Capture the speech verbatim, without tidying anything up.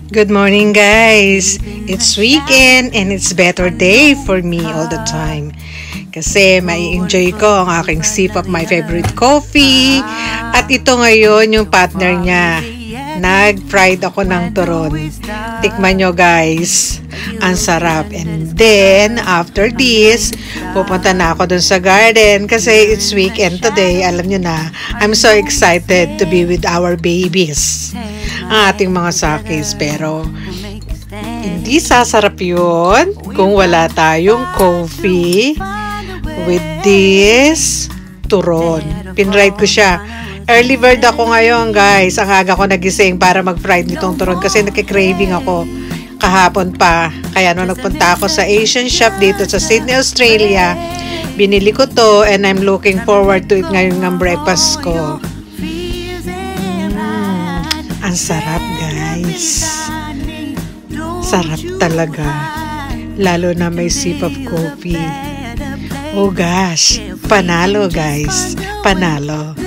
Good morning, guys. It's weekend and it's better day for me all the time. Kasi may enjoy ko ang aking sip of my favorite coffee. At ito ngayon yung partner niya. Nag-fried ako ng turon. Tikman nyo, guys. Ang sarap. And then, after this, pupunta na ako dun sa garden kasi it's weekend today. Alam nyo na, I'm so excited to be with our babies. Ang ating mga sakis. Pero, hindi sasarap yun kung wala tayong coffee with this turon. Pinride ko siya. Early bird ako ngayon, guys. Ang aga ko nagising para mag-fried nitong turon kasi nakikraving ako kahapon pa. Kaya nung nagpunta ako sa Asian shop dito sa Sydney, Australia, binili ko to and I'm looking forward to it ngayon ng breakfast ko. Mm, ang sarap, guys. Sarap talaga. Lalo na may sip of coffee. Oh gosh, panalo, guys. Panalo.